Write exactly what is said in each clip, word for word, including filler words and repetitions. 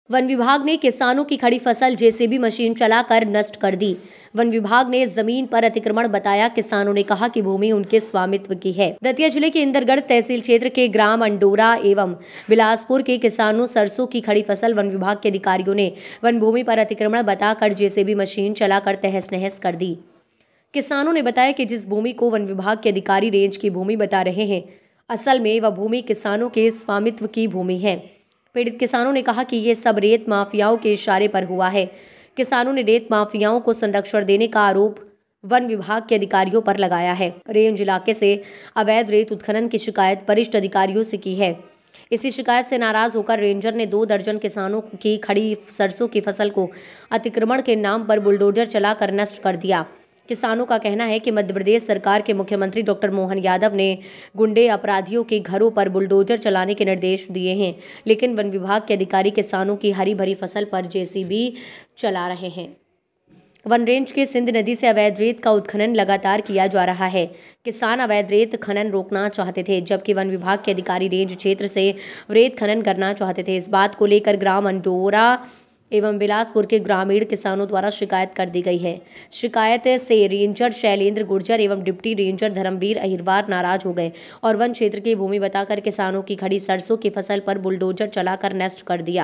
One विभाग ने किसानों की खड़ी फसल जेसीबी मशीन चलाकर नष्ट कर दी। वन विभाग ने जमीन पर अतिक्रमण बताया। किसानों ने कहा कि भूमि उनके स्वामित्व की है। दतिया जिले के इंदरगढ़ तहसील क्षेत्र के ग्राम अंडोरा एवं बिलासपुर के किसानों सरसों की खड़ी फसल वन विभाग के अधिकारियों ने वन भूमि पर अतिक्रमण बताकर जेसीबी मशीन चलाकर तहस नहस कर दी। किसानों ने बताया कि जिस भूमि को वन विभाग के अधिकारी रेंज की भूमि बता रहे हैं, असल में वह भूमि किसानों के स्वामित्व की भूमि है। पीड़ित किसानों ने कहा कि ये सब रेत माफियाओं के इशारे पर हुआ है। किसानों ने रेत माफियाओं को संरक्षण देने का आरोप वन विभाग के अधिकारियों पर लगाया है। रेंज इलाके से अवैध रेत उत्खनन की शिकायत वरिष्ठ अधिकारियों से की है। इसी शिकायत से नाराज होकर रेंजर ने दो दर्जन किसानों की खड़ी सरसों की फसल को अतिक्रमण के नाम पर बुलडोजर चलाकर नष्ट कर दिया। किसानों का कहना है कि मध्य प्रदेश सरकार के मुख्यमंत्री डॉक्टर मोहन यादव ने गुंडे अपराधियों के घरों पर बुलडोजर चलाने के निर्देश दिए हैं, लेकिन वन विभाग के अधिकारी किसानों की हरी भरी फसल पर जेसीबी चला रहे हैं। वन रेंज के सिंध नदी से अवैध रेत का उत्खनन लगातार किया जा रहा है। किसान अवैध रेत खनन रोकना चाहते थे, जबकि वन विभाग के अधिकारी रेंज क्षेत्र से रेत खनन करना चाहते थे। इस बात को लेकर ग्राम अंडोरा एवं बिलासपुर के ग्रामीण किसानों द्वारा शिकायत कर दी गई है। शिकायत से रेंजर शैलेंद्र गुर्जर एवं डिप्टी रेंजर धर्मवीर अहिरवार नाराज हो गए और वन क्षेत्र की भूमि बताकर किसानों की खड़ी सरसों की फसल पर बुलडोजर चलाकर नष्ट कर दिया।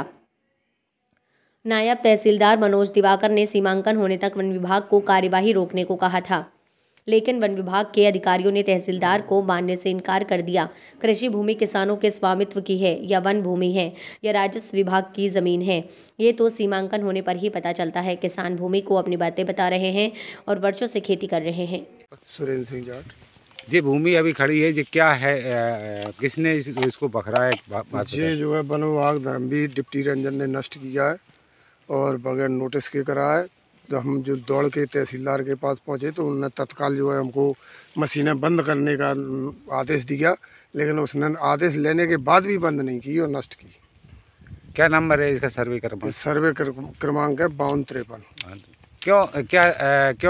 नायब तहसीलदार मनोज दिवाकर ने सीमांकन होने तक वन विभाग को कार्यवाही रोकने को कहा था, लेकिन वन विभाग के अधिकारियों ने तहसीलदार को मानने से इनकार कर दिया। कृषि भूमि किसानों के स्वामित्व की है या वन भूमि है या राजस्व विभाग की जमीन है, ये तो सीमांकन होने पर ही पता चलता है। किसान भूमि को अपनी बातें बता रहे हैं और वर्षों से खेती कर रहे हैं। सुरेंद्र सिंह जाट जी, भूमि अभी खड़ी है, ये क्या है, आ, किसने इस, इसको बखरा है? बात ये जो है वन विभाग धर्मवीर डिप्टी रेंजर ने नष्ट किया है और बगैर नोटिस के करा है। तो हम जो दौड़ के तहसीलदार के पास पहुंचे तो उन्होंने तत्काल जो है हमको मशीनें बंद करने का आदेश दिया, लेकिन उसने आदेश लेने के बाद भी बंद नहीं की और नष्ट की। क्या नंबर है इसका? सर्वे क्रमांक सर्वे क्रमांक है बावन तिरपन। क्यों क्या आ, क्यों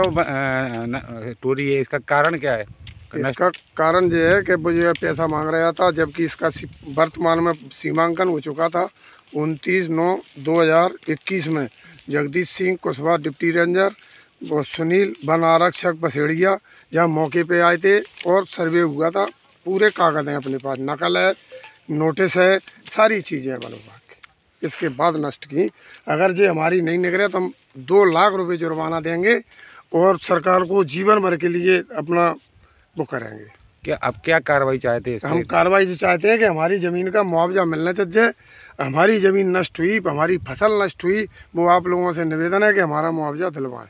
टूरी है? इसका कारण क्या है? इसका कारण ये है कि वो जो है पैसा मांग रहा था, जबकि इसका वर्तमान में सीमांकन हो चुका था। उनतीस नौ दो हज़ार इक्कीस में जगदीश सिंह कुशवाहा डिप्टी रेंजर और सुनील वन आरक्षक बसेड़िया यहाँ मौके पे आए थे और सर्वे हुआ था। पूरे कागज हैं अपने पास, नकल है, नोटिस है, सारी चीज़ें हैं वन विभाग की। इसके बाद नष्ट की। अगर ये हमारी नहीं निकले तो हम दो लाख रुपए जुर्माना देंगे और सरकार को जीवन भर के लिए अपना वो करेंगे। क्या अब क्या कार्रवाई चाहते हैं? हम कार्रवाई चाहते हैं कि हमारी ज़मीन का मुआवजा मिलना चाहिए। हमारी ज़मीन नष्ट हुई, हमारी फसल नष्ट हुई, वो आप लोगों से निवेदन है कि हमारा मुआवजा दिलवाएं।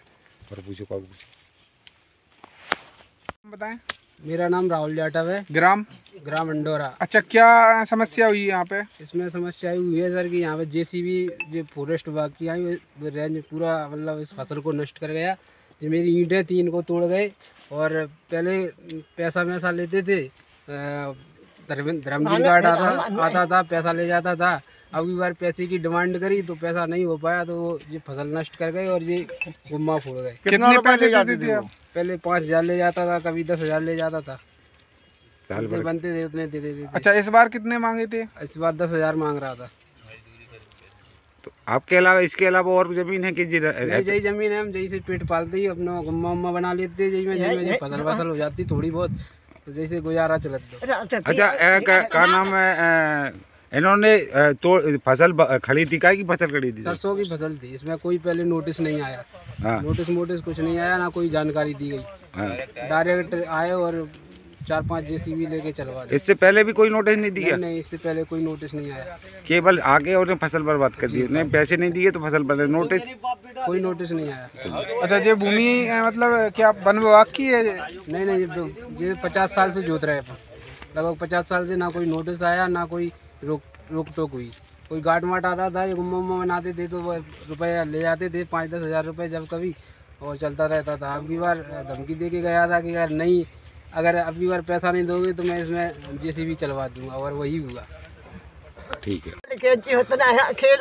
बताएं। मेरा नाम राहुल जाटव है। ग्राम ग्राम अंडोरा। अच्छा, क्या समस्या हुई यहाँ पे? इसमें समस्या हुई है सर कि यहाँ पे जेसीबी जो फॉरेस्ट विभाग की आई वो रेंज पूरा मतलब इस फसल को नष्ट कर गया। जो मेरी ईंटें तीन को तोड़ गए और पहले पैसा वैसा लेते थे, धर्मवीर गार्ड आता आता था, पैसा ले जाता था। अब बार पैसे की डिमांड करी तो पैसा नहीं हो पाया, तो वो ये फसल नष्ट कर गए और ये गुम्मा फोड़ गए। कितने पैसे जाते थे? पहले पाँच हजार ले जाता था, कभी दस हजार ले जाता था, जितने बनते थे उतने दे देते थे। अच्छा, इस बार कितने मांगे थे? इस बार दस हजार मांग रहा था। तो आपके अलावा इसके अलावा और जमीन है कि जी? यही जमीन है, हम जही से पेट पालते ही अपना गुम्मा उम्मा बना लेते, जही में जही में फसल फसल हो जाती थोड़ी बहुत, तो जैसे गुजारा चलता। अच्छा, क्या नाम है, इन्होंने तो फसल खड़ी थी, क्या की फसल खड़ी थी? सरसों की फसल थी। इसमें कोई पहले नोटिस नहीं आया। हाँ। नोटिस नोटिस कुछ नहीं आया, ना कोई जानकारी दी गई। हाँ। डायरेक्ट आए और चार पांच जेसीबी लेके चलवा दिया। इससे पहले भी कोई नोटिस नहीं दिया? नहीं, नहीं, इससे पहले कोई नोटिस नहीं आया। केवल आगे उन्हें फसल बर्बाद कर दी, उन्हें पैसे नहीं दिए तो फसल बर्बाद। नोटिस कोई नोटिस नहीं आया। अच्छा, ये भूमि मतलब क्या वन विभाग की है? नहीं नहीं, ये पचास साल से जोत रहे हैं, लगभग पचास साल से ना कोई नोटिस आया, ना कोई रोक रोक टोक हुई। कोई गाट माट आता था, गुम्मा उम्मा बनाते थे तो रुपया ले जाते थे, पाँच दस हज़ार रुपये जब कभी, और चलता रहता था। अब की बार धमकी दे के गया था कि यार नहीं, अगर अब की बार पैसा नहीं दोगे तो मैं इसमें जेसीबी चलवा दूंगा, और वही हुआ। ठीक है। खेल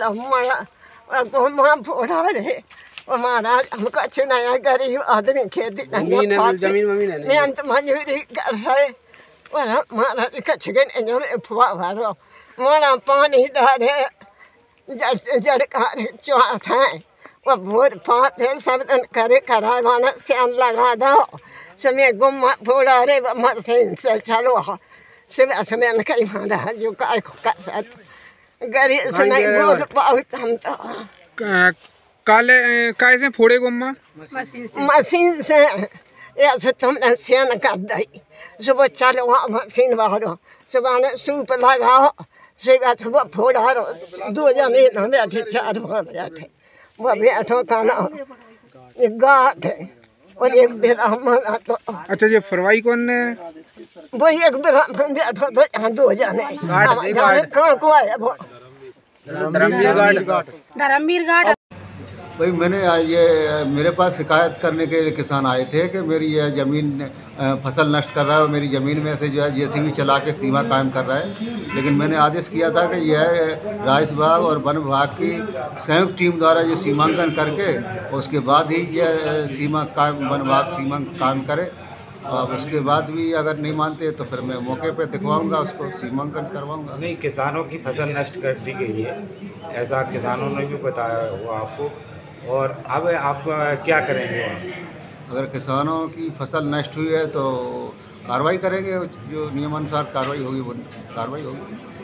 महाराज हमका चुनाया गरीब आदमी खेती मेहनत मजूरी कर रहे महाराज कछ गए मोड़ा पानी डाले जड़ से जड़ कार्य चौथ है वो भोर पात है सब दिन करे करावाना श्याम लगा दो समय गुम्मा फोड़ा रे मशीन से चलो सुबह समय कई मारा जो काय का साथ गरीब से नहीं बोल पाओ हम तो काले कैसे फोड़े गुम्मा मशीन से ऐसे तुमने सेन कर दी सुबह चलो मशीन बाहर सुबह ने सूप लगाओ सुबह सुबह फोड़ा रो दो जने हम बैठे चार हम बैठे वो बैठो खाना एक गाठ है और एक ब्राह्मण तो अच्छा ये फरवाई कौन ने वो एक ब्राह्मण बैठो तो यहाँ दो जने कहाँ को आया वो धर्मवीर घाट धर्मवीर घाट भाई मैंने ये मेरे पास शिकायत करने के लिए किसान आए थे कि मेरी यह ज़मीन फसल नष्ट कर रहा है और मेरी ज़मीन में से जो है जेसीबी चला के सीमा कायम कर रहा है। लेकिन मैंने आदेश किया था कि यह राजस्व विभाग और वन विभाग की संयुक्त टीम द्वारा जो सीमांकन करके उसके बाद ही यह सीमा कायम वन विभाग सीमा कायम करे और उसके बाद भी अगर नहीं मानते तो फिर मैं मौके पे दिखवाऊंगा उसको सीमांकन करवाऊंगा। नहीं, किसानों की फसल नष्ट कर दी गई है ऐसा किसानों ने भी बताया हुआ आपको, और अब आप क्या करेंगे? अगर किसानों की फसल नष्ट हुई है तो कार्रवाई करेंगे, जो नियमानुसार कार्रवाई होगी वो कार्रवाई होगी।